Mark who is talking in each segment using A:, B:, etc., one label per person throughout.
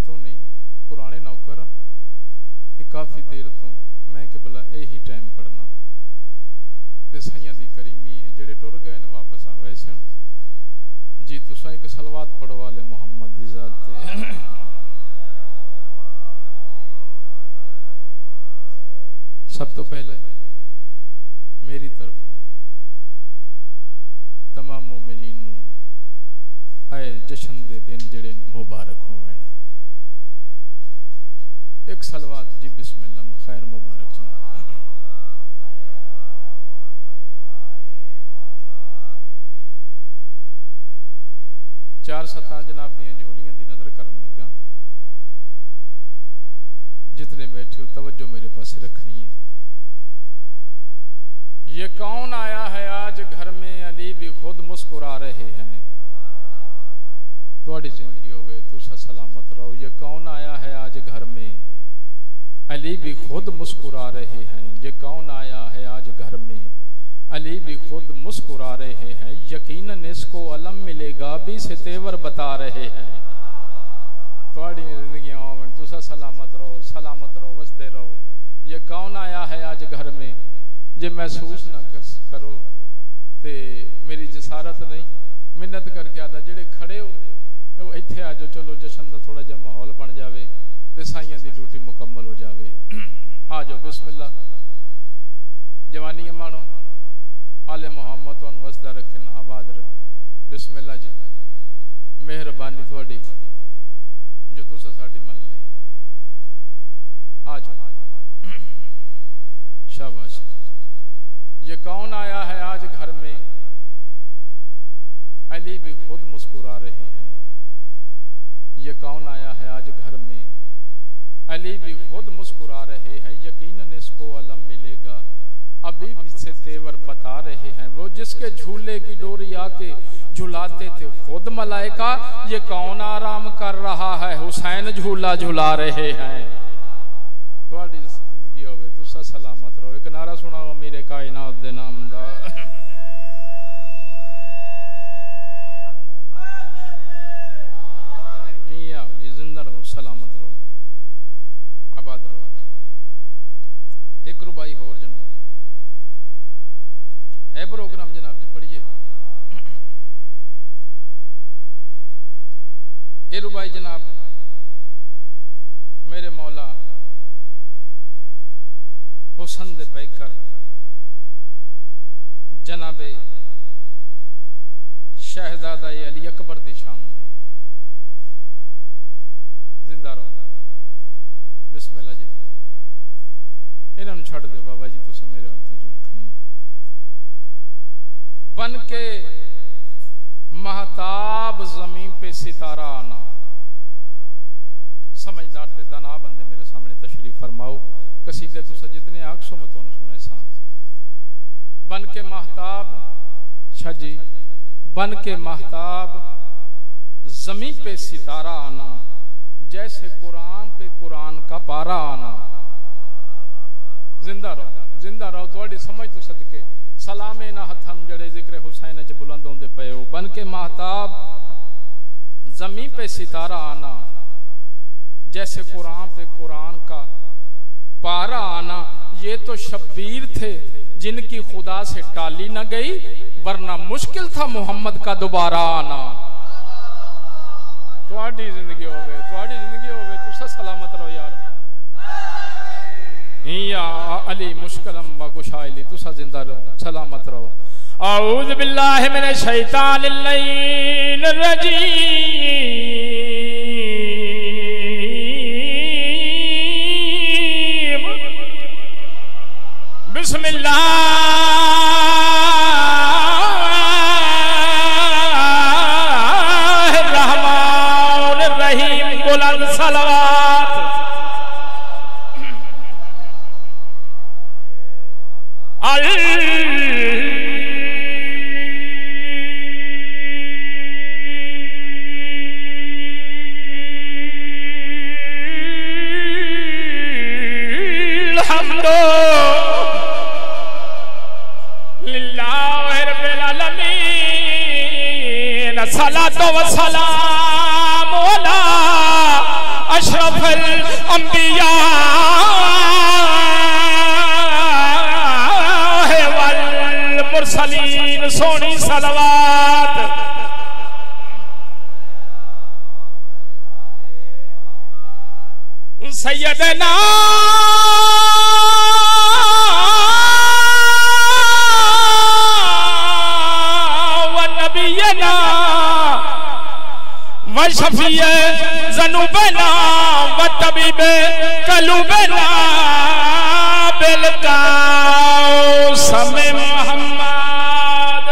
A: तो नहीं पुराने नौकर ये काफ़ी देर तो मैं कि भला यही टाइम पढ़ना तो साइयां दी करीमी है जेड़े टुर गए ने वापस आवे सन जी तुसा एक सलवात पढ़वा ले मोहम्मद दी ज़ात ते सब तो पहले मेरी तरफों तमाम मोमिनीन नू आए जश्न दे दिन जड़े मुबारक होवे एक सलवात जी बिस्मिल्लाह खैर मुबारक जनाब चार सत्ता जनाब दियां झोलियां दी नजर करन लगा जितने बैठे हो तवज्जो मेरे पास रखनी है। ये कौन आया है आज घर में अली भी खुद मुस्कुरा रहे हैं थोड़ी जिंदगी होवे तुसा सलामत रहो। ये कौन आया है आज घर में अली भी खुद मुस्कुरा रहे हैं। ये कौन आया है आज घर में अली भी खुद मुस्कुरा रहे हैं। यकीनन इसको अलम मिलेगा भी से तेवर बता रहे हैं। थोड़ी जिंदगी तुसा सलामत रहो वसदे रहो। ये कौन आया है आज घर में जे महसूस ना करो तो मेरी जसारत नहीं मिन्नत करके आदा जेड़े खड़े हो इत्थे आ जाओ चलो जश्न का थोड़ा जा माहौल बन जाए तो साइयां की ड्यूटी मुकम्मल हो जाए। आ जाओ बिस्मिल्लाह जवानी मानो आले मोहम्मद तो वसदा रखन आबाद रख बिस्मिल्लाह जी मेहरबानी थोड़ी जो तुसा साडी मन ली। आ जाओ शाबाश। ये कौन आया है आज घर में अली भी खुद मुस्कुरा रहे हैं। ये कौन आया है आज घर में अली भी खुद मुस्कुरा रहे हैं। यकीनन इसको अलम मिलेगा अभी भी से तेवर बता रहे हैं। वो जिसके झूले की डोरी आके झुलाते थे खुद मलाइका। ये कौन आराम कर रहा है हुसैन झूला झुला रहे हैं। थोड़ी जिंदगी होवे तुसा सलामत रहो। एक नारा सुनाओ मेरे कायनात दे नाम दा। जिंदा रहो सलामत रहो आबाद रहो। एक रुबाई होर जनाब है प्रोग्राम जनाब जी पढ़िए। ये रुबाई जनाब मेरे मौला हुसन दे पैकर जनाबे शहजादा अली अकबर दी शान जिंदा रहो बिस्मिल्लाह जी। इन्होंने छड़ दो बाबा जी तुम मेरे वाल तो रखनी। बन के महताब जमीन पे सितारा आना। समझदार ते दाना बंदे मेरे सामने तशरीफ फरमाओ। कसीदे तुसा जितने आखसो मैं तुहानू सुने सा। बन के महताब छजी बन के महताब जमीन पे सितारा आना। जैसे कुरान पे कुरान का पारा आना। जिंदा रहो थोड़ी समझ तो सदके सलामे ना हथन जड़े जिक्र हुसैन च बुलंद होंदे पे हो। बन के महताब जमीन पे सितारा आना। जैसे कुरान पे कुरान का पारा आना। ये तो शब्बीर थे जिनकी खुदा से टाली न गई वरना मुश्किल था मोहम्मद का दोबारा आना। थोड़ी जिंदगी होवे तुसा सलामत रहो यार। या अली मुश्किलम व कुशाइली तुसा जिंदा रहो सलामत रहो। औज़ु बिल्लाहि मिनश शैतानिर रजीम। बिस्मिल्लाहिर्रहमानिर्रहीम। बुलंद सलावत। सलातो व सलाम अला अशरफुल अंबिया वल मुरसलीन सोनी सलवात सैयदना व नबीना व शफीए ज़ुनूबना व तबीबे कलूबना बिलकासम मोहम्मद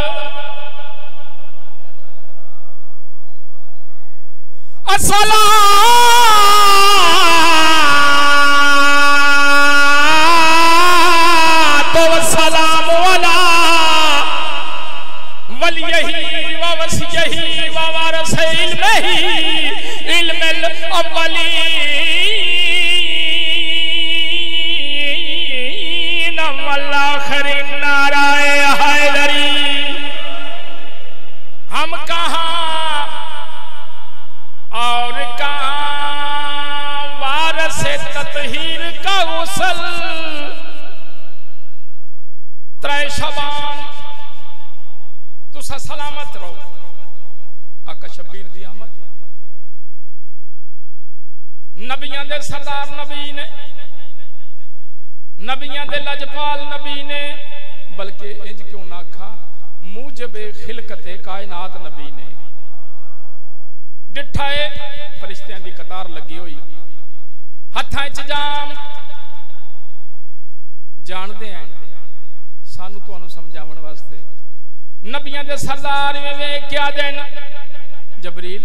A: अस्सलातु वस्सलाम अला वलियही व वसियही व वारिसे इल्मिही इल्मिल अव्वलीन वल आखिरीन नाराए हैदरी। हम कहाँ और कहाँ वारसे ततहीर का गुसल त्रै शबान तुसा सलामत रहो। आका शबीर दी आमद नबियां दे सरदार नबी ने नबियां दे लजपाल नबी ने बल्कि इंज क्यों ना आखा मूजबे खिलकते कायनात नबी ने डिठा है फरिश्तियां दी कतार लगी हुई हत्थां च जाम जानते हैं सानू तुहानू समझावन वास्ते नबियां दे सरदार वे क्या दिन जबरील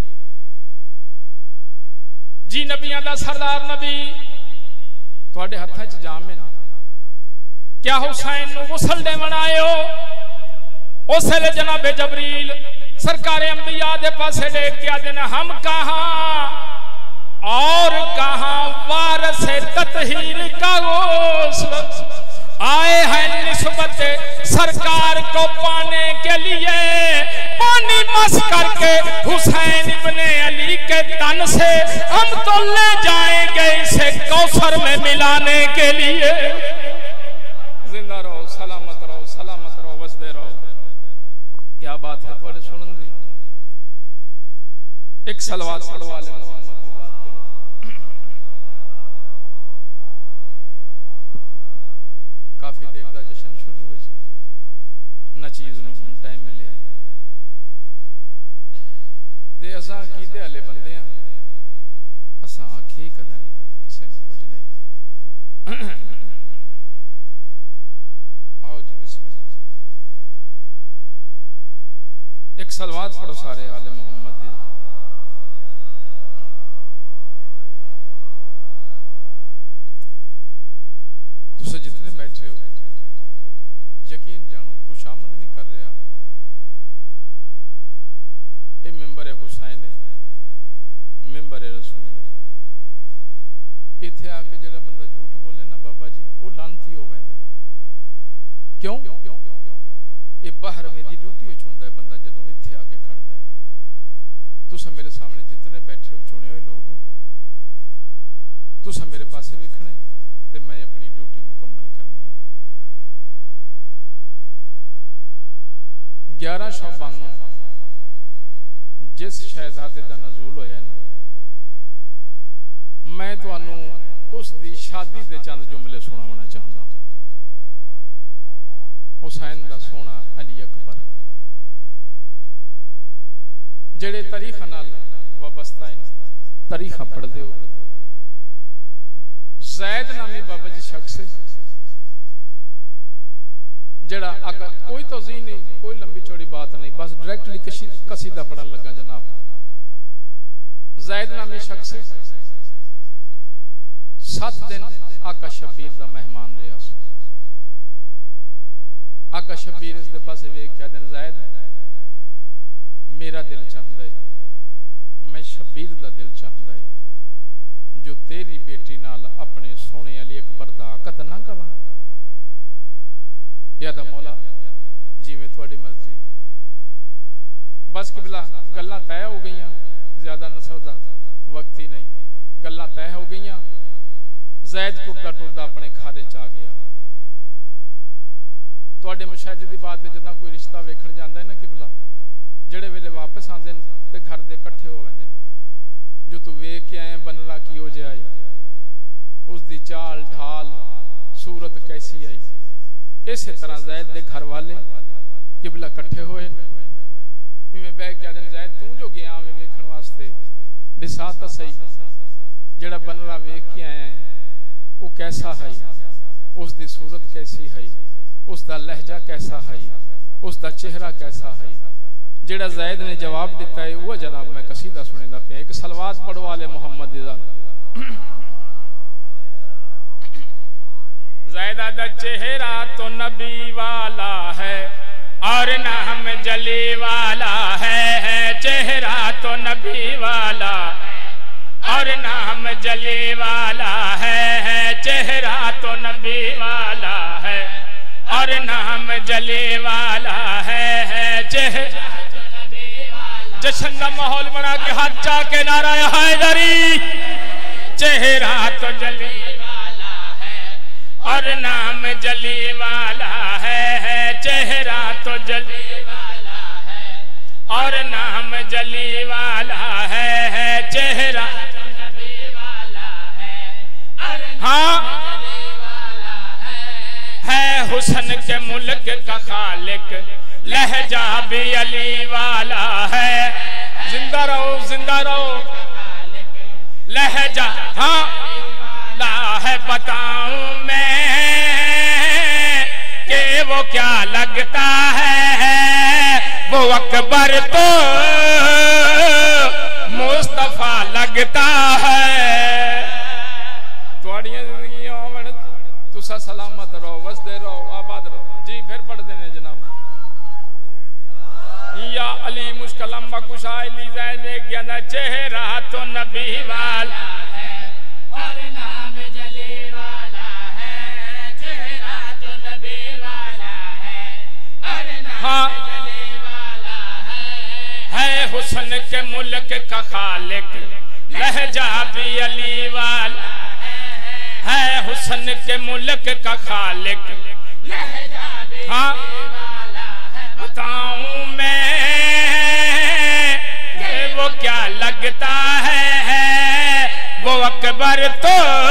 A: जी नबियां दा सरदार नबी तुहाडे हत्थां च जाम है क्या हुसैन नू गुसल देवण आए हो उस वेले जनाबे जबरील सरकार अंबिया दे पासे देख के दिन हम कहाँ और कहाँ वारसे ततहीर का गोश्त आए हैं निस्बत सरकार को पाने के लिए पानी मस करके हुसैन इब्ने अली के तन से हम तो ले जाएंगे इसे कौसर में मिलाने के लिए। जिंदा रहो सलामत रहो वसदे रहो। क्या बात है थोड़े सुनन दी। एक सलवात पढ़ो आले मोहम्मद की बात करो। काफी देर दा जश्न शुरू हुए ना चीज नु हुन टाइम मिले ते असां कीते वाले बंदे हैं असां आखी कदा किसे नु कुछ नहीं। आओ जी बिस्मिल्लाह एक सलवात पढ़ो सारे आले मोहम्मद दी। तुसे जितने बैठे हो यकीन जानो खुशामद नहीं कर रहा ये मेंबर है हुसैन है मेंबर है रसूल है। इत्थे आके जड़ा बंदा झूठ बोले ना बाबा जी वो लानती हो वैंदा क्यों ये बाहर में दी ड्यूटी चुंदा है बंदा जदों इत्थे आके खड़दा है। तुसा मेरे सामने जितने बैठे हो चुने हुए लोग तुसा मेरे पासे वेखना ते मैं अपनी ड्यूटी मुकम्मल करनी है। 11 शाबान जिस शहजादे दा नज़ूल होया ना मैं तुहानू उस दी शादी दे चंद जुमले सुनावना चाहता हूं। हुसैन दा सोना अली अकबर जेड़े तारीख नाल वाबस्ता है तारीख पढ़ दे हो। जैद नामी बाबा जी शख्स जड़ा आका कोई तौज़ीह नहीं कोई लंबी चौड़ी बात नहीं बस डायरेक्टली कसीदा पढ़न लगा जनाब। जैद नामी शख्स 7 दिन आका शबीर दा मेहमान रहा। आका शबीर इस दे पासे वेख क्या दिन जैद मेरा दिल चाहता है मैं शबीर दा दिल चाहता है जो तेरी बेटी नाल अपने सोने अली अकबर दा अकद ना करा। या दा मौला जिवें तुहाडी मर्जी। बस किबला गल्लां तय हो गई ज्यादा न सौदा वक्त ही नहीं गई। जैद टुरदा टुरदा अपने खारे च आ गया। तुहाडे मुशाहिदे की बात है, जदा कोई रिश्ता वेखण जांदा है ना किबला, जेड़े वेले वापस आंदे ने ते घर दे इकट्ठे हो जांदे ने। जो तू वेख के आए बनरा की हो जाए, उसकी चाल ढाल सूरत कैसी आई। इस तरह जैद दे घर वाले किबला इकट्ठे होए। इवें बह के आदन जैद तू जो गया वे वेखण वास्ते, दिसा तो सही जेड़ा बनरा वेख के आया वो कैसा है, उसकी सूरत कैसी है, उसका लहजा कैसा है, उसका चेहरा कैसा है। जेड़ा जैद ने जवाब दिता है वो जनाब मैं कसीदा सुनेदा पिया। एक सलवात पढ़ो वाले मोहम्मद दा। ज़ैदा दा चेहरा तो नबी वाला है और नाम जली वाला है। चेहरा तो नबी वाला और नाम जली वाला है। चेहरा तो नबी वाला है और नाम जली वाला है। चेहरा जश्न का माहौल बना के हाथ चाके नारा हैदरी। चेहरा तो जली वाला है और नाम जली वाला है। चेहरा तो जली वाला है और नाम जली वाला है। चेहरा तो नबी वाला है, हाँ है हुस्न के मुल्क का खालिक, लहजा भी अली वाला है। जिंदा रहो जिंदा रहो लहजा हाँ ला है। बताऊं मैं कि वो क्या लगता है, वो अकबर तो मुस्तफा लगता है। थोड़ियां जिंदगी आवन तुसा सलामत रहो, वसदे रहो, आबाद रहो। जी फिर पढ़ देने जनाब। या अली मुश्किलम बकुशाइली जैद ज्ञान। चेहरा तो नबी वाला है और नाम जली वाला है। चेहरा तो नबी वाला है और नाम जली वाला है। हुस्न के मुल्क का खालिक, लहजा भी अली वाला है। हुस्न के मुल्क का खालिक, लहजा भी हाँ बताऊं मैं कि वो क्या लगता है, वो अकबर तो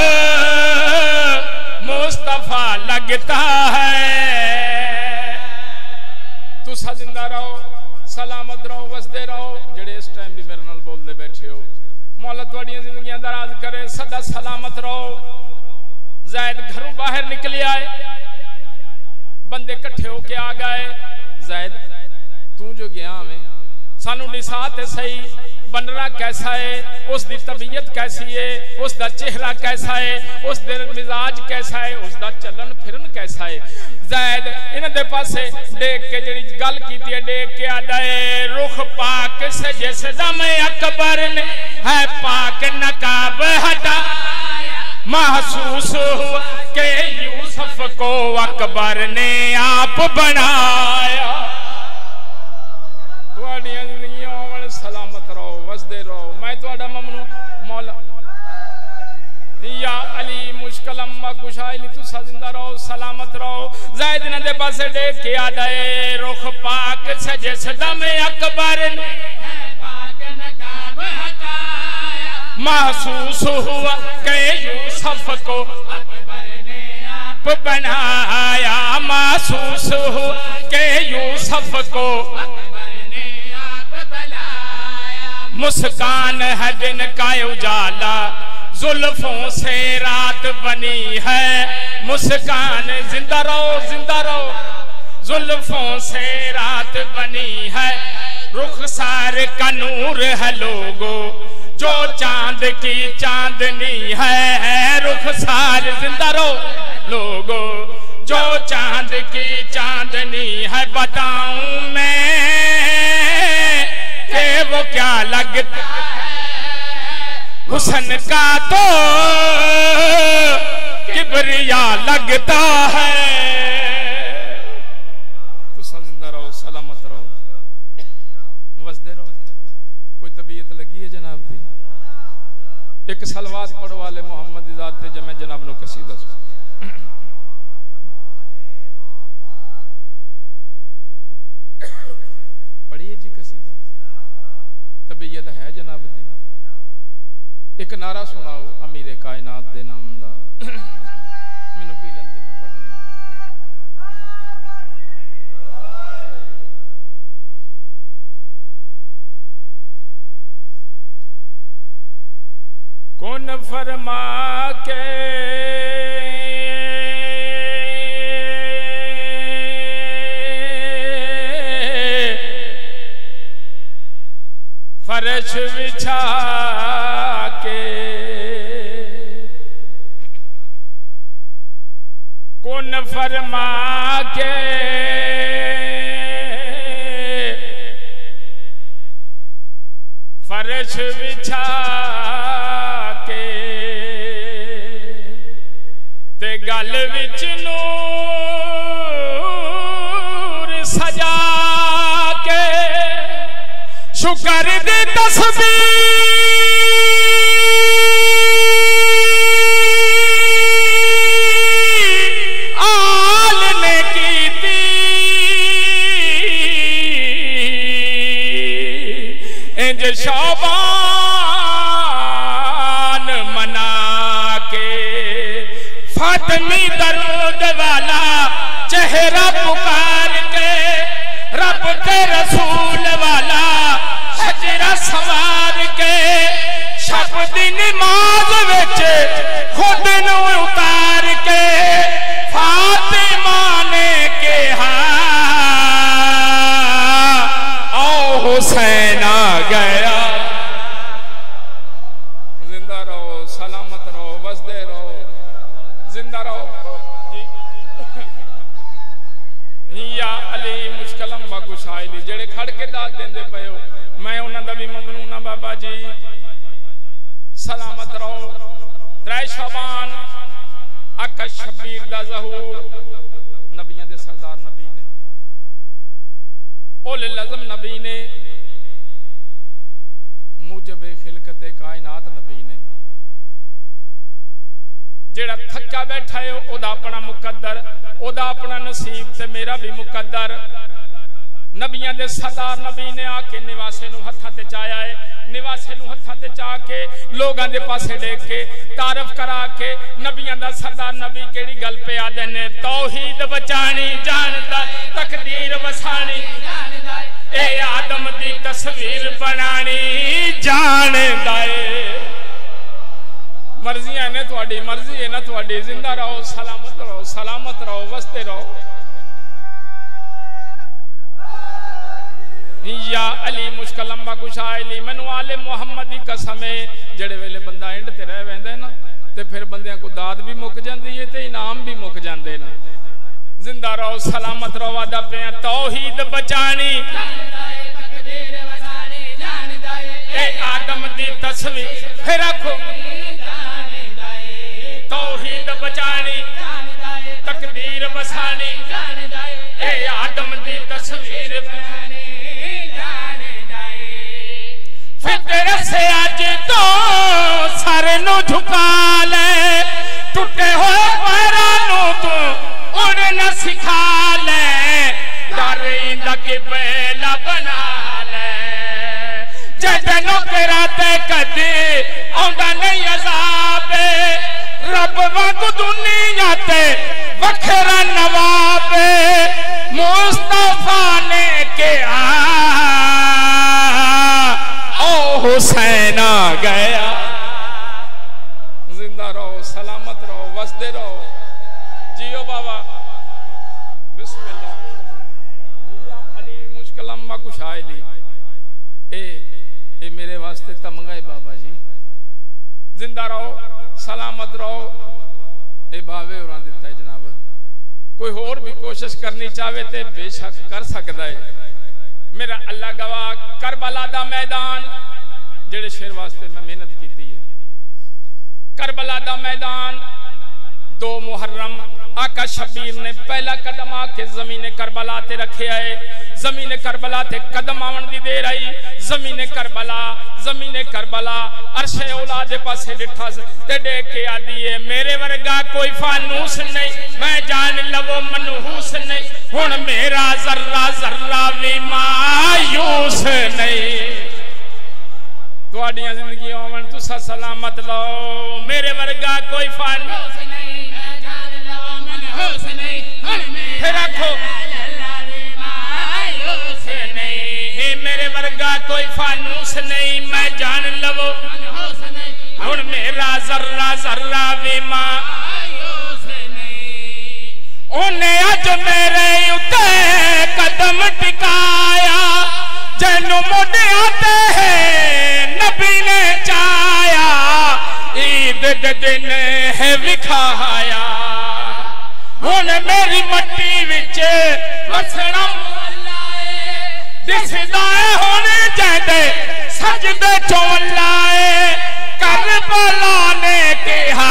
A: मुस्तफा लगता है। तुसा जिंदा रहो, सलामत रहो, वसदे रहो। जेड़े इस टाइम भी मेरे नाल बोलते बैठे हो, मौला तुहाडियां जिंदगियां दराज करे, सदा सलामत रहो। जैद घरों बाहर निकले आए, बंदे इकट्ठे होके आ गए। जैद तू जो गया में सानू दिसा ते सही, बनरा कैसा है, उसकी तबीयत कैसी है, उसका चेहरा कैसा है, उसका मिजाज कैसा है, उसका चलन फिरन कैसा है। जैद इन्हां दे पासे देख के जिहड़ी गल कीती है, देख के आदा है रुख पाक से जिस दम अकबर ने है पाक नकाब हटाया। महसूस हुआ कि यूसुफ को अकबर ने आप बनाया। सलामत रहो, वसदे रहो। मैं तुहाडा ममनू मौला या अली मुश्किलम कुशाइली। तुसा जिंदा रहो, सलामत रहो। जैद ने दे पासे देख के आदा है रुख पाक से जिस दम अकबर ने पाक नकाब हटाया। महसूस हुआ कि यूसुफ को अकबर ने आप बनाया। महसूस हुआ कि यूसुफ को मुस्कान है दिन का उजाला, जुल्फों से रात बनी है। मुस्कान जिंदा रहो जिंदा रहो, जुल्फों से रात बनी है। रुखसार का नूर है लोगो, जो चांद की चांदनी है। रुखसार जिंदा रहो लोगो, जो चांद की चांदनी है। बताऊं मैं कि वो क्या लगता है, हुस्न का तो किबरिया लगता है। तो जिंदा रहो, सलामत रहो, वसदे रहो। कोई तबीयत लगी है जनाब दी? एक सलवात पढ़ो वाले मोहम्मद ज़ात ते जमे जनाब नो कसीदा सो पढ़िए जी कसीदा तबीयत है जनाब दी। एक नारा सुनाओ अमीर कायनात दे नाम दा मैनू पी लंदी मैं पढ़ना कौन फरमा के फर्श बिछा के कौन फरमा के फर्श बिछा के ते गल विच नूर सजा के शुक्र दी तस्बीह आल ने कीती इंज शौबान मना के फातिमी दर्द वाला चेहरा पुकार के रब के रसूल वाला हजरा सवार के शब दी नमाज विच खुद नू उतार के फातिमा ने कहा ओ हुसैन आ गया। जिंदा रहो सलामत रहो वसदे रहो जिंदा रहो जी। या अली मुश्किलम बगुशाइली जेड़े खड़ के दाद देंदे पे हो मैं उन्हां दा भी ममनून हां बाबा जी। सलामत रहो। 3 शाबान आका शबीर दा ज़हूर नबियां दे सरदार नबी ने ओले लज़म नबी ने मुजबे खिलकते कायनात नबी ने जेड़ा थक्का बैठा है ओदा अपना मुकद्दर ओदा अपना नसीब ते मेरा भी मुकद्दर। नबियां दे सरदार नबी ने आके निवासे नू हत्थां ते चाया है निवासे नू हत्थां ते चा के लोगां दे पासे देख के तारफ करा के नबियां दा सरदार नबी केड़ी गल पे आदे ने तौहीद बचानी जानदा तकदीर वसानी जानदा ए आदम दी तस्वीर बनानी जानदा ए। मर्जियां ने तुहाडी मर्जी है ना तुहाडी। जिंदा रहो सलामत रहो वसते रहो। या अली मुश्किल लंबा गुशाइली मैनू आले मुहम्मद दी कसम है जेड़े वेले बंदा एंड ते रह वेंदा है ना ते फिर बंदियां को दाद भी मुक जांदी है ते इनाम भी मुक जांदे ना। जिंदा रहो सलामत रहो वादा पे तौहीद बचानी तकदीर वसानी जानदा ए आदम दी तस्वीर फिर रखो तौहीद बचानी तकदीर वसानी ए आदम दी तस्वीर बनानी फितर से अज तो सर नू झुका ले टुटे हुए पैरां नू तू उड़ना सिखा ले डरिंदा कि बेला बना ले जदनों कराते कदे आउंदा नहीं अज़ाब रब वांगू दुनिया ते वखरा नवाब मुस्तफा ने कहा ओ हुसैन आ गया। जिंदा रहो सलामत रहो वसदे रहो जियो बाबा। बिस्मिल्लाह अली मुश्किल अम्मा कुशाइली ए मेरे वास्ते तमगा है बाबा जी। जिंदा रहो सलामत रहो। ए भावे और दिता है जनाब। कोई होर भी कोशिश करनी चाहे तो बेशक कर सकता है। मेरा अल्लाह गवाह करबला दा मैदान जेड़े शेर वास्ते मैं मेहनत की है। करबला दा मैदान 2 मुहर्रम आका शबीर ने पहला कदम आके जमीन करबला ते रखे है। जमीन करबला ते कदम आवन दी देर आई। जमीन करबला अरशे औला दे पासे डिठा ते देख के आदी है मेरे वर्गा कोई फानूस नहीं, मैं जान लवो मनहूस नहीं, हुण मेरा जर्रा जर्रा भी मायूस नहीं। तुहाडियां जिंदगी आवन तुसा सलामत लो, मेरे वर्गा कोई फानूस नहीं, मैं जान लवो मनहूस नहीं, हुण मेरा रखो मायूस नहीं, मेरे वर्गा कोई फानूस नहीं, मैं जान लवो मनहूस नहीं, हुण मेरा जर्रा जर्रा भी मायूस नहीं। उन्हें अज मेरे उत्ते कदम टिकाया, जैनू मुंडिया ते नबी ने चाया, ईद दे दिन है विखाया। हुण मेरी मट्टी विच वसना दिसदा है, हुण जैदे सजदे चों लाए, करबला ने कहा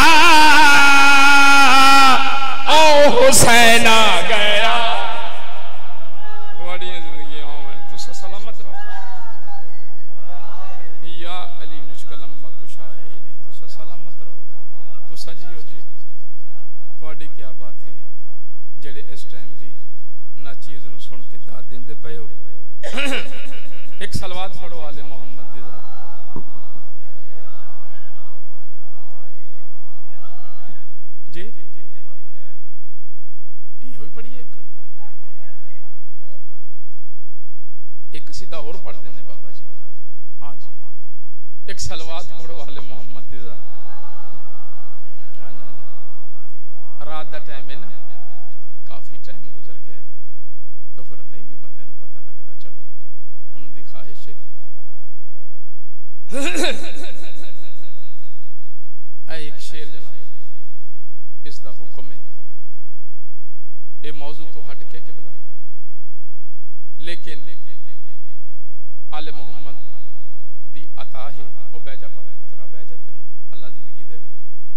A: ओ हुसैन आ गया। तुहाडियां जिंदगियां होवन तुसा सलामत रहो। या अली मुश्किलम बकुशाए तुसा सलामत रहो। तुसा जियो जी तुहाडी क्या बात है जेड़े इस टाइम भी ना चीज नु सुन के दाद देंदे पए हो। एक सलवात पढ़ो आले मोहम्मद दी जात। जी ये होई पढ़िए एक सीधा और पढ़ देने बाबा जी। हाँ जी एक सलवात पढ़ो आले मोहम्मद दी जात। रात का टाइम है ना, काफी टाइम गुजर गया तो फिर नहीं भी बंदे नूं पता लगता। चलो उन्होंने ख्वाहिश एक शेर जनाब इसका हुक्म है, ये मौजू तो हट के किबला, लेकिन आले मोहम्मद दी अता है वो बैजा पुत्रा बैजा तेन अल्लाह जिंदगी देवे।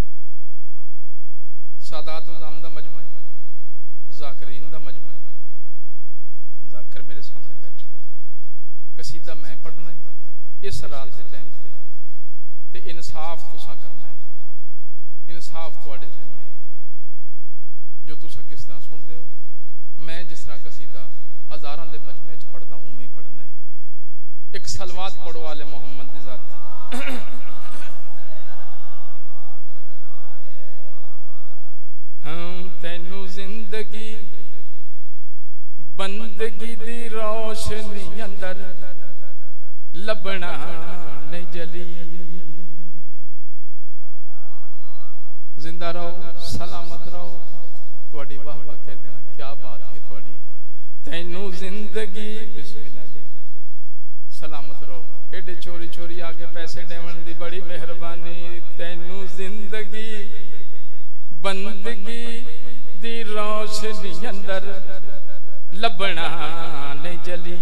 A: सादात उज़ाम दा मजमा है, ज़ाकिरीन दा मजमा है, ज़ाकिर मेरे सामने बैठे हो, कसीदा मैं पढ़ना है इस रात के टाइम ते इंसाफ तुसा करना है। इंसाफ तुहाडे ज़िम्मे है, जो तुसा किस तरह सुनते हो, मैं जिस तरह कसीदा हज़ारां दे मजमे च पढ़दा उवें ही पढ़ना है। एक सलवात पढ़ो आले मोहम्मद दी ज़ात। तैनू जिंदगी बंदगी दी रोशनी अंदर लबना नहीं जली। जिंदा रहो सलामत रहो, थोड़ी वाह वाह कह देना क्या बात है थोड़ी। तैनू जिंदगी बिस्मिल्लाह जी सलामत रहो। एडे चोरी चोरी आके पैसे देवन दी बड़ी मेहरबानी। तैनू जिंदगी बंदगी दी रोशनी अंदर लबना नहीं जली।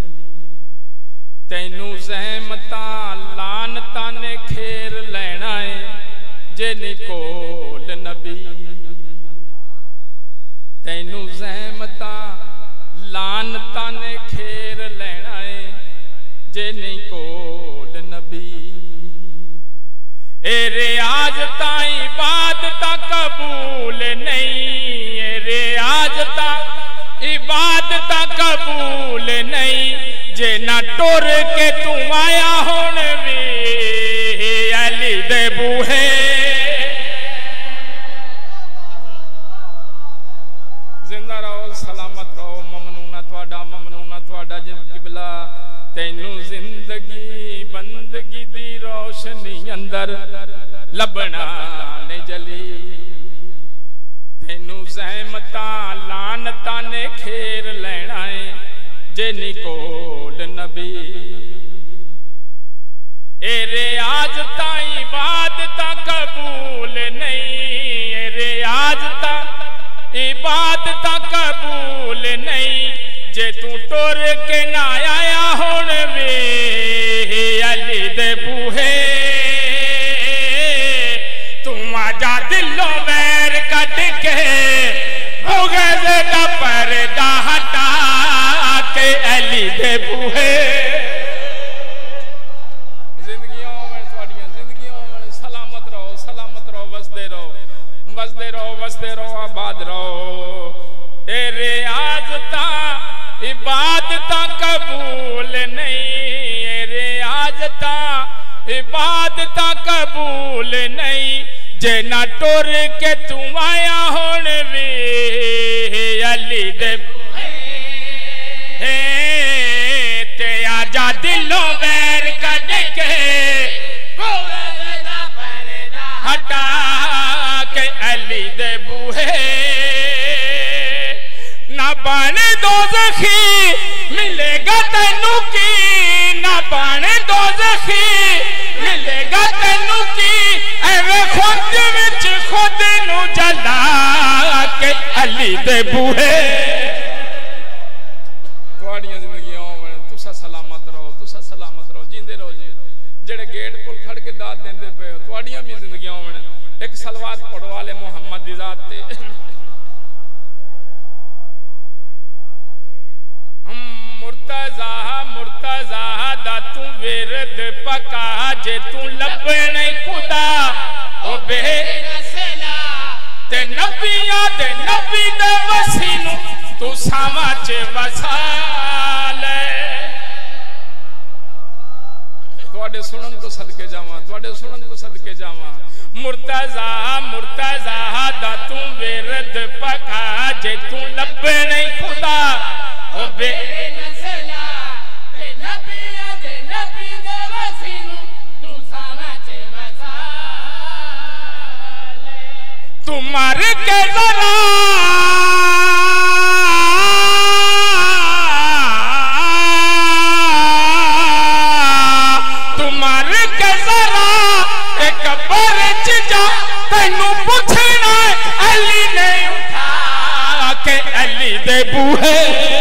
A: तैनू ज़हमता लानता ने खेर लेना है जे निकोल नबी। तैनू ज़हमता लानता ने खेर लेना है जे निकोल नबी। ए रियाज ता इबादत कबूल नहीं, ए रियाज ता इबादत कबूल नहीं, जे ना टुर के तू आया हुण वी अली दे बूहे। जिंदा रहो सलामत रहो, ममनूना थोड़ा जिन किबला। तैनू जिंदगी बंदगी दी रोशनी अंदर लबना नहीं जली। तैनू ज़हमता लानता ने खेर लेना है जे निकोल नबी। ए रियाज ता इबादत कबूल नहीं, ए रियाज ता इबादत कबूल नहीं, जे तू टुर के ना आया हुण वे अली दे बूहे। तू आजा दिलों वैर कट के बुग़्ज़ दा पर्दा हटा के दे बूहे जिंदगियों में थोड़ियां जिंदगियों में सलामत रहो वसदे रहो आबाद रहो ए रियाज ता इबादत कबूल नहीं ए रियाज ता इबादत कबूल नहीं जे ना टुर के तू आया हुण वे अली दे ते आजा दिलों वैर कढ के हटा के अली दे बूहे ना बन दोज़खी मिलेगा तैनू की ना बन दोज़खी मिलेगा तैनू की एवे खुद विच खुद नू जला के अली दे बूहे तुहाड़ियां जिंदगियां होवन तुसा सलामत रहो जींदे रहो जी जेड़े गेट कोल खड़ के दाद देंदे पे तुहाड़ियां भी जिंदगियां होवन एक सलवात पढ़ो वाले मोहम्मद दी जात ते मुर्तजा दा तू विरद पका जे तू लभे नहीं खुदा ओ बेरसला ते नबिया दे नबी दे वसीनु तू सावा च वसाले तुहाडे सुनन तो सदके जावां मुर्तजा दा तू विरद पका जे तू लभे नहीं खुदा ओ बेरसला ते नबिया दे नबी दे वसीनु तू सावा च वसाले तू मर के जरा तैनू पुछना अली ने उठा के अली दे बूहे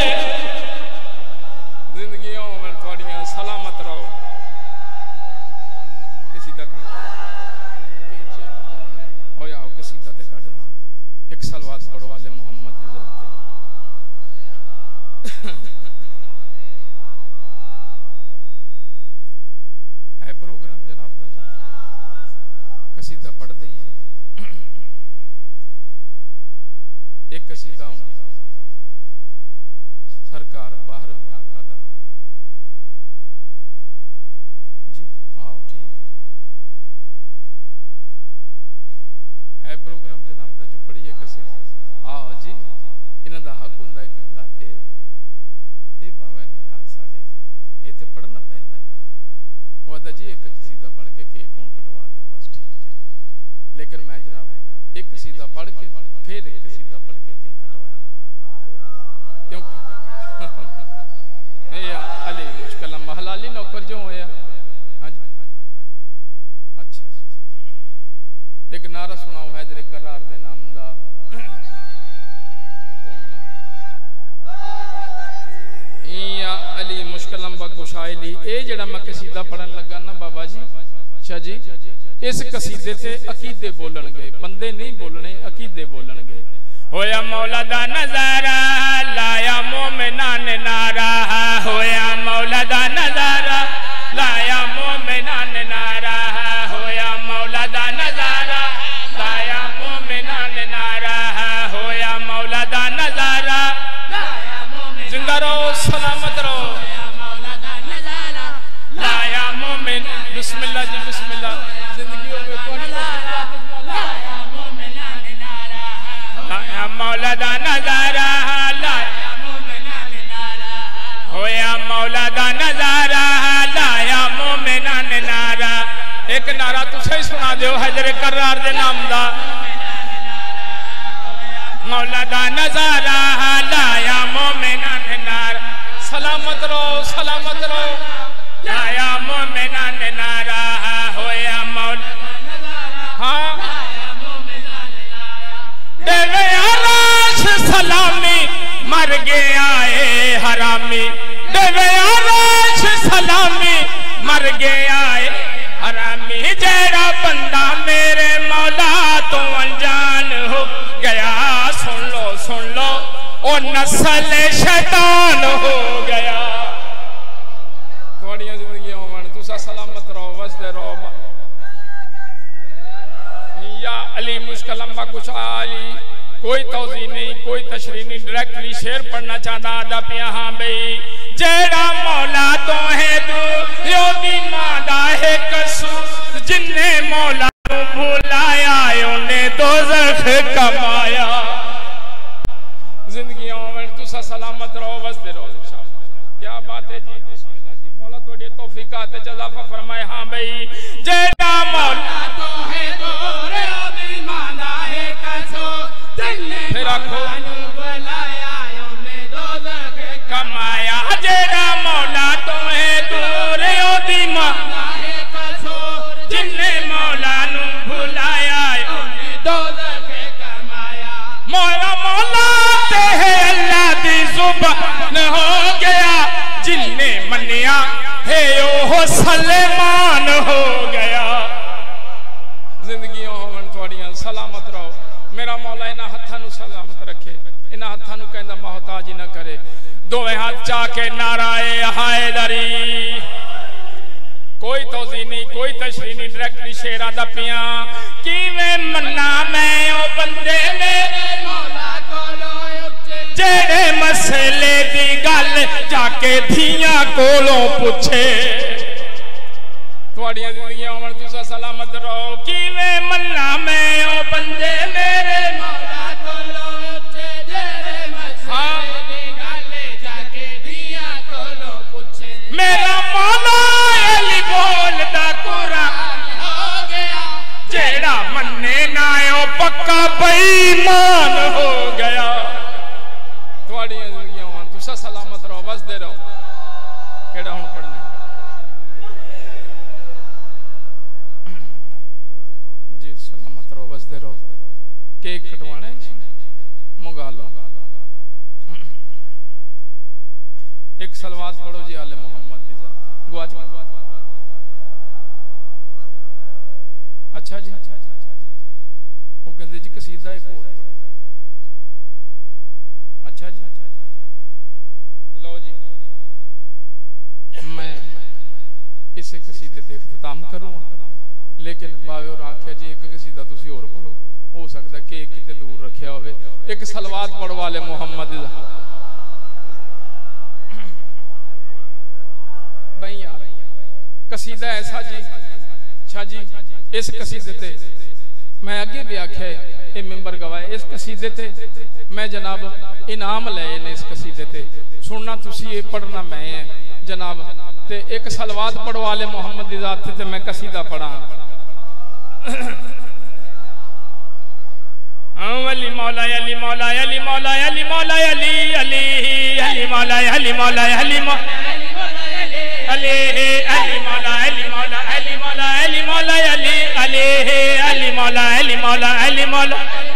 A: जिंदगियों में थोड़ियां सलामत रहो कसीदा हो या कसीदा ते काटना एक सलवात पढ़ो वाले मोहम्मद दी जात है प्रोग्राम जनाब दा कसीदा पढ़ दे एक कसीदा सरकार बाहर में आका दा जी आओ ठीक है प्रोग्राम जनाब दा जो पढ़िए कसीदा आओ जी इन्हां दा हक हुंदा है कि ए भावे ने यार साडे इथे पढ़ना पैंदा है ओदा जी एक कसीदा पढ़ के केक हुण कटवा दियो बस ठीक है लेकिन मैं जनाब एक कसीदा पढ़ के फिर एक कसीदा पढ़ के केक कटवाया क्योंकि या अली मुश्किल महलाली नौकर जो होया हां जी अच्छा एक नारा सुनाओ हैदर करार दे नाम दा कौन है या अली मुश्किल बकुशाइली ए जेड़ा मैं कसीदा पढ़न लगा ना बाबा जी शाह जी इस कसीदे से अकीदे बोलणगे बंदे नहीं बोलने अकीदे बोलणगे होया मौला दा नजारा लाया मोमिना ने नारा होया मौला दा नजारा लाया मोमिना ने नारा होया मौला दा नजारा लाया मोमिना ने नारा होया मौला दा नजारा लाया मोमिना जिंदा रहो सलामत रहो मौला दा नजारा लाया मोमिन बिस्मिल्लाह जी बिस्मिल्लाह जिंदगियों में मौला दा नजारा लाया मोमिना ने नारा होया मौला दा नजारा लाया मोमिना ने नारा एक नारा तुसे ही सुना दो हजर करार दे नाम दा मौला दा नजारा लाया मोमिना ने नारा सलामत रहो लाया मोमिना ने नारा होया मौला हाँ देवे आलाश सलामी मर गया है हरामी देवे आलाश सलामी मर गया है हरामी जेड़ा बंदा मेरे मौला तो अनजान हो गया सुन लो ओ नस्ल शैतान हो गया वसदे रहो या अली मुश्किल अम्मा कुछ आली कोई तौजी नहीं कोई तशरीह नहीं डायरेक्टली शेर पढ़ना चाहता आदा पिया हाँ बई जेड़ा मौला तो है तू यो दी मादा है कसू जिन्ने मौला को भुलाया उन्हें दोज़ख कमाया जिंदगी में तुसा सलामत रहो वसदे रहो क्या बात है जी बिस्मिल्लाह जी मौला तोड़ी तौफीकात जज़ाफा फरमाए हाँ भाई जेड़ा मौला तो है दूर दी मादा है कसो जिन्ने मौला को बुलाया उन्हें दोज़ख कमाया जेड़ा मौला तो है दूर दी मादा है कसो जिन्ने मौला को बुलाया उन्हें दोज़ख कमाया मौला मौला ते है अल्लाह दी जुबान हो गया जिन्ने मनिया है ओ सलेमान हो गया जिंदगी होवन थोड़ियां सलामत रहो मेरा मौला इना हत्थां नु सलामत रखे इना हत्थां नु कहंदा मोहताज ना करे दोवें हाथ चाके नाराए हैदरी कोई तौज़ी नहीं कोई तशरीह नहीं डायरेक्टली शेर आदा पिया किवें मन्ना मैं ओ बंदे मेरे मौला कोलों जेड़े मसले दी गल जाके धियां कोलों पूछे थोड़ियां जिंदगियां होवन तुसा सलामत रहो किवें मन्ना मैं ओ बंदे मेरे मौला कोलों जेड़े मसले दी गल जाके धियां कोलों पूछे मेरा मौला अली बोलदा कुरान हो गया जेड़ा मन्ने ना ओ पक्का बेईमान हो गया तुसा सलामत रहो वसदे रहो केड़ा हुण पढ़ना जी सलामत रहो वसदे रहो केक कटवाना है मंगा लो एक सलवात पढ़ो जी आले मोहम्मद दी जात गुआच अच्छा जी वो कहंदे जी कसीदा एक और पढ़ो अच्छा जी लो जी मैं इस कसीदे ते इख्तिताम करूंगा लेकिन बावे और आख्या जी एक कसीदा तुसी और पढ़ो हो सकता कि किते दूर रखिया होवे एक सलवात पढ़ो वाले मोहम्मद भाई यार कसीदा ऐसा जी अच्छा जी इस कसीदे ते मैं अगे भी आख्या ये मिंबर गवाए इस कसीदे ते मैं जनाब इनाम लए ने इस कसीदे ते सुनना तुसी ये पढ़ना मैं है जनाब ते एक सलवात पढ़ो आले मोहम्मद दी जात ते मैं कसीदा पढ़ा अली मौला अली मौला अली मौला अली मौला अली अली अली मौला अली मौला अली मौला अली अली मौला अली मौला अली मौला अली मौला अली अली अली मौला अली मौला अली मौला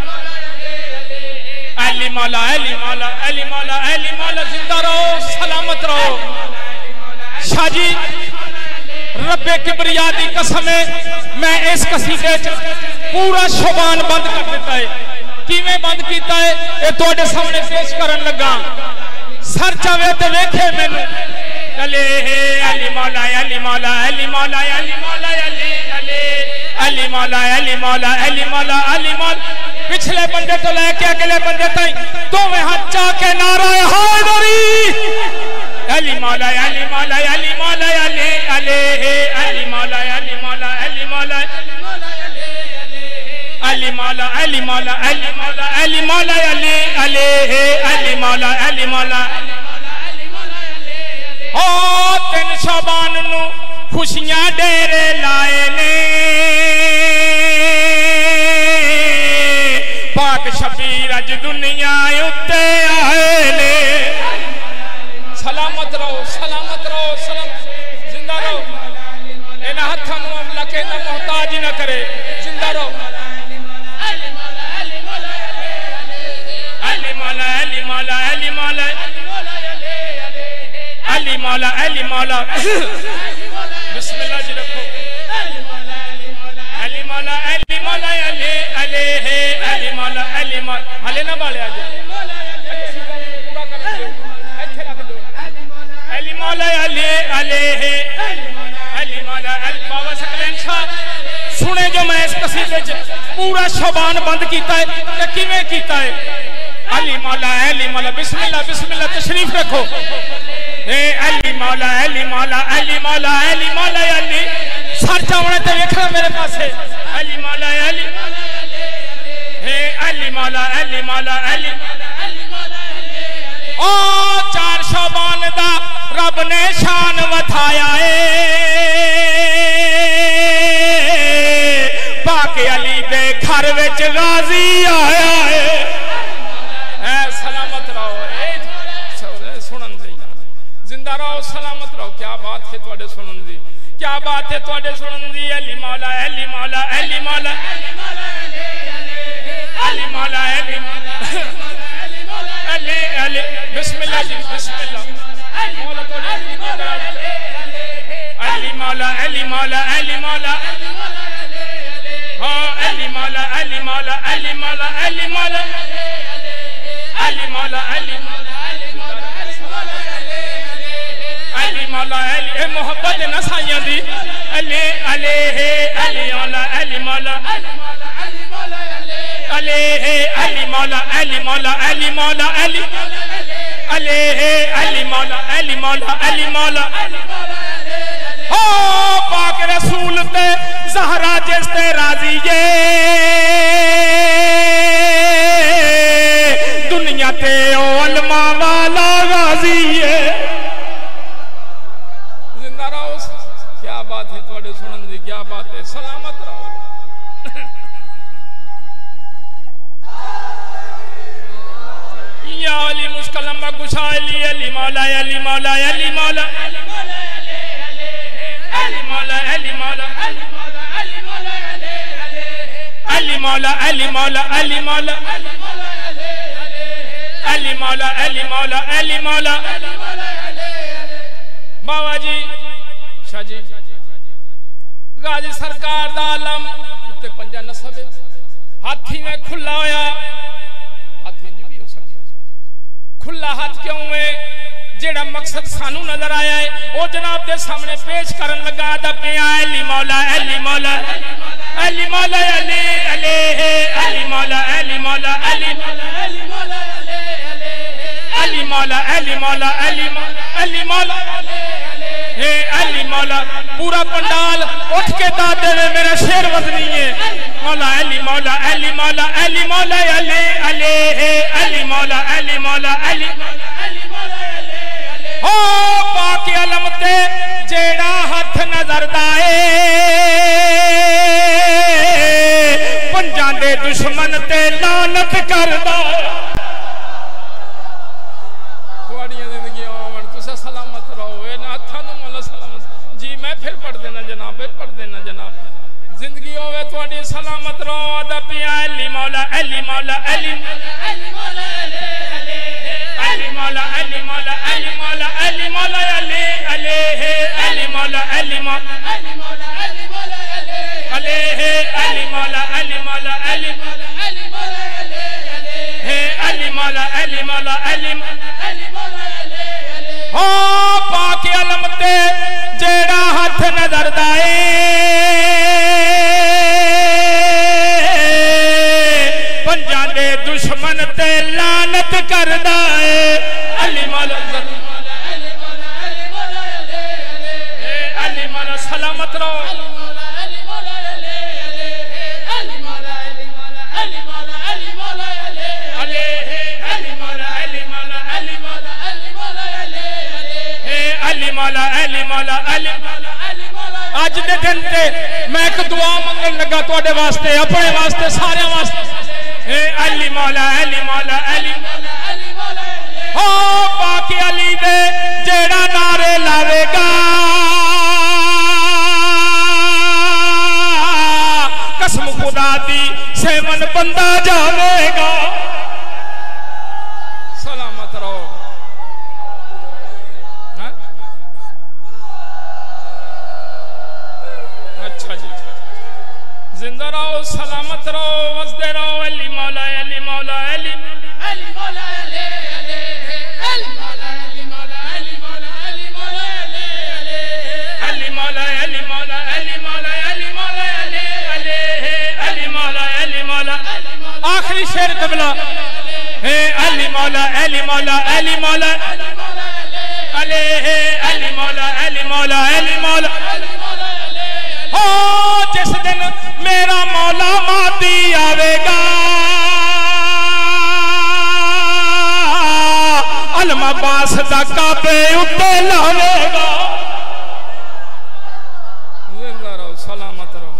A: अली मौला अली मौला अली मौला अली मौला जिंदा रहो सलामत रहो शाह जी रब्बे किबरिया दी कसम है मैं इस कसीदे च पूरा शुबान बंद कर दिता है किवें बंद कीता है ये तुहाडे सामने पेश करन लगा सर चावे ते वेखे मैनू अली अली मौला अली मौला अली मौला अली मौला अली अली अली मौला अली मौला अली मौला अली मौला पिछले बंदे तो लेके अगले बंदे तक दोवें हाथ चाके नारा हैदरी अली मौला अली मौला अली मौला अली अली अली मौला अली मौला अली मौला अली मौला अली मौला अली मौला अली मौला अली अली अली मौला अली मौला ओ तीन शाबान नु खुशियां डेरे लाए ने पाक शबीर अज दुनिया उत्ते आए ने सलामत रहो सलाम जिंदा रहो इन्हां हत्थां नूं अल्लाह कहना मोहताज ना करे जिंदा रहो अली मौला अली मौला अली मौला अली मौला अली मौला अली मौला अली मौला बिस्मिल्लाह जी रखो अली मौला अली मौला अली मौला अली अली अली मौला अली मौला हले ना बाले आज पूरा कर दो इथे रख दो अली मौला अली अली अली मौला अली बाबा सकलैन शाह सुने जो मैं इस कसीदे च पूरा शबान बंद कीता है ते किवें कीता है अली मौला बिस्मिल्लाह बिस्मिल्लाह तशरीफ रखो ए अली मौला अली मौला अली मौला अली मौला अली सर चावने ते देखना मेरे पासे अली मौला अली हे अली मौला अली मौला अली ओ चार शबान दा रब ने शान वधाया है पाके अली दे घर विच गाजी आया है सलामत रहो सुनन दी जिंदा रहो सलामत रहो क्या बात है तुहाडे सुनन दी क्या बात है तुहाडे सुनन दी अली मौला अली मौला अली मौला अली मौला अली अली अली बिस्मिल्लाह जी बिस्मिल्लाह अली मौला अली मौला अली मौला हाँ अली मौला अली मौला अली मौला अली मौला अली मौला अली अली मौला अली मोहब्बत न साइयां दी अली अली अली मौला अली मौला अली अली मौला अली मौला अली मौला अली अली अली मौला अली मौला अली मौला ओ पाक रसूल ते ज़हरा जिस ते राजी ये दुनिया ते ओ अलमा वाला गाजी है जिंदा रहो क्या बात है थोड़े सुनन दी क्या बात है सलामत रहो या अली मुश्किल लंबा गुशा अली अली मौला अली मौला अली मौला अली मौला अली मौला अली मौला अली मौला अली मौला अली मौला अली मौला अली मौला अली मौला बाबा जी शाह जी गाजी सरकार दा आलम उत्ते पंजा नसबे हाथी में खुला होया हाथी इंज भी हो सकता है खुला हाथ क्यों है जेड़ा मकसद सानू नजर आया है वो जनाब दे सामने पेश करन लगा दा पिया अली मौला अली मौला अली मौला अली अली अली मौला अली मौला अली अली मौला अली मौला अली मौला अली अली मौला हे अली मौला पूरा पंडाल उठ के दादे में मेरा शेर वजनी है मौला अली मौला अली मौला अली मौला अली अली अली मौला अली मौला अली ओ पाक अलम ते जेड़ा हाथ नजर दाए पंजां दे दुश्मन ते लानत करदा तुहाडियां जिंदगियां आवन तुसा सलामत रहो ए ना थानू मौला सलामत जी मैं फिर पढ़ देना जनाब फिर पढ़ देना जनाब जिंदगी होवे तुहाडी सलामत रहो अदा पिया अली मौला अली मौला अली अली मौला अली मौला अली मौला अली मौला अली मौला अली अली अली मौला अली मौला अली मौला अली मौला अली अली मौला अली मौला अली अली मौला अली मौला अली मौला अली अली मौला हो पाक अलम ते जेड़ा हाथ नजर दाए पंजां दे दुश्मन ते लानत करदा है अली मौला अली मौला सलामत रहो अज दे दिन ते मैं एक दुआ मंगन लगा तुहाडे वास्ते अपने वास्ते सारे वास्ते ए अली मौला अली मौला अली हो बाकी अली दे जेड़ा नारे लावेगा कसम खुदा दी सेवन बंदा जावेगा सलामत रहो जिंदा रहो सलामत रहो वसदे रहो अली मौला अली मौला अली अली मौला अली अली मौला अली मौला अली मौला अली मौला अली मौला अली मौला अली मौला अली अली अली मौला अली मौला आखिरी शेर तबला हे अली मौला अली मौला अली मौला अली अली मौला अली मौला अली मौला हो जिस दिन मेरा मौला मादी आवेगा अलमा बास दा काबे उत्ते लावेगा जिंदा रहो सलामत रहो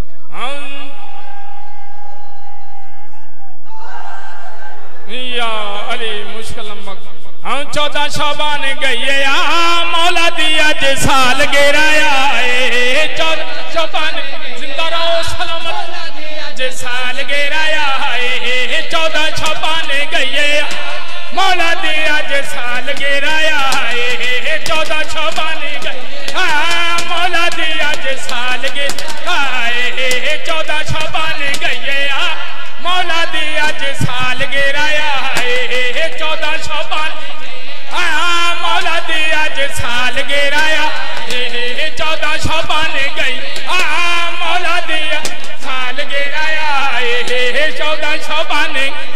A: या अली मुश्किल नमक हम 14 शाबान गई मौला दी अज साल गिराया 14 शाबान जिंदा रहो सलामत अज साल गिराया 14 शाबान गई मौला दी अज साल गिराया 14 शाबान गई मौला दी अज साल गिराया 14 शाबान गई मौला दी अज साल गिराया 14 शाबान मौला दी अज साल गिराया 14 शाबान गई मौला दी साल गिराया 14 शाबान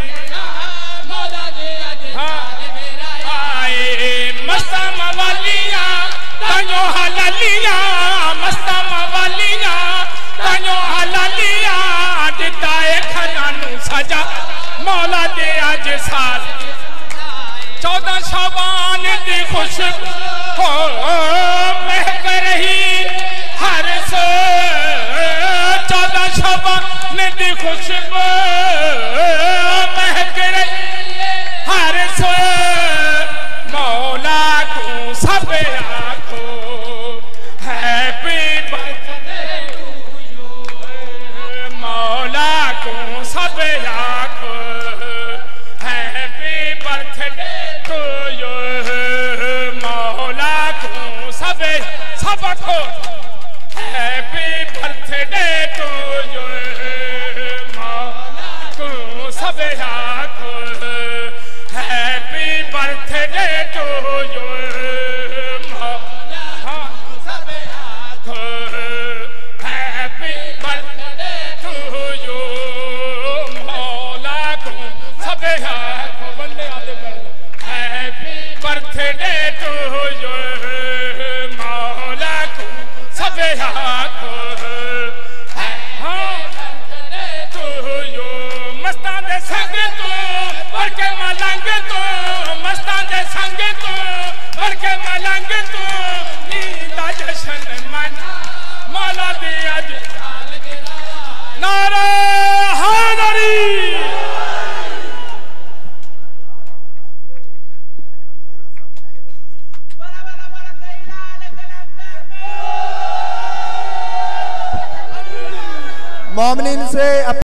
A: मस्ता मवालिया तायो हलालिया मस्ता मवालिया तायो हलालिया दिताए खजानू सजा मौला दे अज साल 14 शाबान दी खुशबू हो महक रही हर सो 14 शाबान दी खुशबू महक रही हर सो मौला को सब आखो हैप्पी बर्थडे टू यू मौला को सब आखो हैप्पी बर्थडे टू यू मौला को सब आखो हैप्पी बर्थडे टू यू मौला को सब आखो happy birthday to you happy birthday to you मौला को सब आखो बंदे आते हैप्पी बर्थडे टू यू मौला को सब आखो टू यू मस्तां दे संग तू बढ़ के मलंग तू मस्तां दे संग तू बढ़ के मलंग तू ईदा जश्न मना मौला दी अज नारा हैदरी
B: मोमिनीन से